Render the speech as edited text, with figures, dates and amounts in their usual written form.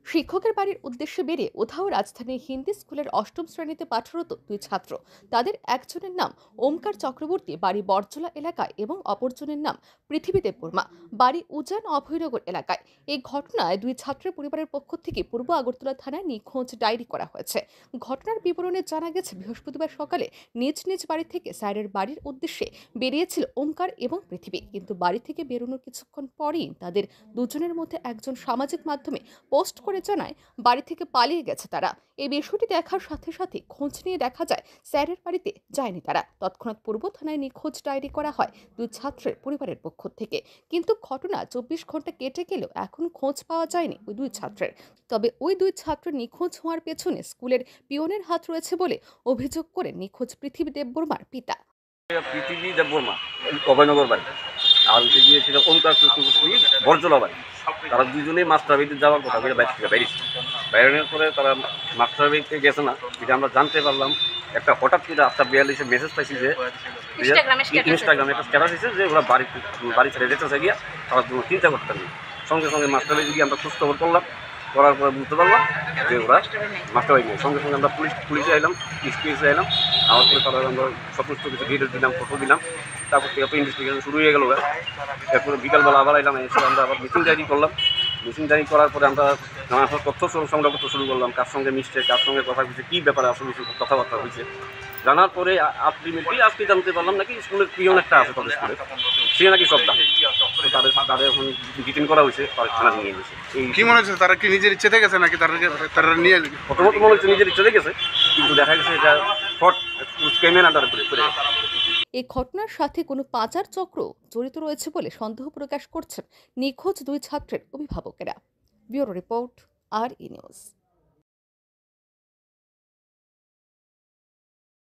শিক্ষকের বাড়ির উদ্দেশ্যে বেরিয়ে উধাও রাজধানীর হিন্দি স্কুলের অষ্টম শ্রেণীতে পাঠরত দুই ছাত্র। তাদের একজনের নাম ওমকার চক্রবর্তী, বাড়ি বরজলা এলাকায়, এবং অপরজনের নাম পৃথিবী দেববর্মা, বাড়ি উজান অভয়নগর এলাকায়। এই ঘটনায় দুই ছাত্রের পরিবারের পক্ষ থেকে পূর্ব আগরতলা থানায় নিখোঁজ ডায়েরি করা হয়েছে। ঘটনার বিবরণে জানা গেছে, বৃহস্পতিবার সকালে নিজ নিজ বাড়ি থেকে স্যারের বাড়ির উদ্দেশ্যে বেরিয়েছিল ওমকার এবং পৃথিবী, কিন্তু বাড়ি থেকে বেরোনোর কিছুক্ষণ পরেই তাদের দুজনের মধ্যে একজন সামাজিক মাধ্যমে পোস্ট করে জানায় বাড়ি থেকে পালিয়ে গেছে তারা। এই বিষয়টি দেখার সাথে সাথে খোঁজ নিয়ে দেখা যায় স্যারের বাড়িতে যায়নি তারা। তৎক্ষণাৎ পূর্ব থানায় নিখোঁজ ডায়েরি করা হয় দুই ছাত্রের পরিবারের পক্ষ থেকে। কিন্তু ঘটনা 24 ঘন্টা কেটে গেলেও এখন খোঁজ পাওয়া যায়নি ওই দুই ছাত্রের। তবে ওই দুই ছাত্র নিখোঁজ হওয়ার পেছনে স্কুলের পিয়নের হাত রয়েছে বলে অভিযোগ করে নিখোঁজ পৃথিবী দেববর্মার পিতা। পৃথিবী দেববর্মা অভয়নগর বাড়ি, আর হচ্ছে গিয়েছিল ওমকার চক্রবর্তী বরজলা বাড়ি। তারা দুজনেই মাস্টার বাড়িতে যাওয়ার কথা বলে বাইরে থেকে বেরিয়েছে। বেরোনোর পরে তারা মাস্টার বাড়িতে গেছে না, এটা আমরা জানতে পারলাম একটা হঠাৎ করে 8:42 মেসেজ পাইছি যে ইনস্টাগ্রামে একটা স্ট্যাটাস দিয়েছে যে ওরা বাড়ি ছেড়ে যেতেছে গিয়া, তারা চিন্তা করতে পারি। সঙ্গে সঙ্গে মাস্টার বাড়ি গিয়ে আমরা খোঁজ খবর করলাম, করার পরে বুঝতে পারলাম যে ওরা মাস্টার বাড়ি নেই। সঙ্গে সঙ্গে আমরা পুলিশে আইলাম, এসপিএসে আইলাম। আমার পরে তারা আমরা সমস্ত কিছু ডিটেলস দিলাম, ফটো দিলাম। তারপর থেকে ইনভেস্টিগেশন শুরু হয়ে গেল। এরপরে বিকালবেলা আবার আইলাম, এসে আমরা আবার মিটিং জারি করলাম। মিটিং জারি করার পরে আমরা নানা তথ্য সংগ্রহ করতে শুরু করলাম, কার সঙ্গে মিশছে, কার সঙ্গে কথা হয়েছে, কী ব্যাপারে আসলে কথাবার্তা হয়েছে। জানার পরে আলটিমেটলি আজকে জানতে পারলাম নাকি স্কুলের পিয়ন একটা আছে তাদের স্কুলে, সে নাকি সব জানে। তো তাদের এখন ডিটেন করা হয়েছে, থানা নিয়ে গেছে। এই কি মনে হচ্ছে, তারা কি নিজের ইচ্ছেতে গেছে নাকি তারা নিয়ে প্রথমত মনে হচ্ছে নিজের ইচ্ছাতে গেছে, কিন্তু দেখা গেছে এটা ফট স্ক্যামের আন্ডারে করে গেছে। এই ঘটনার সাথে কোনো পাচার চক্র জড়িত রয়েছে বলে সন্দেহ প্রকাশ করছেন নিখোঁজ দুই ছাত্রের অভিভাবকেরা। Bureau report, R E news.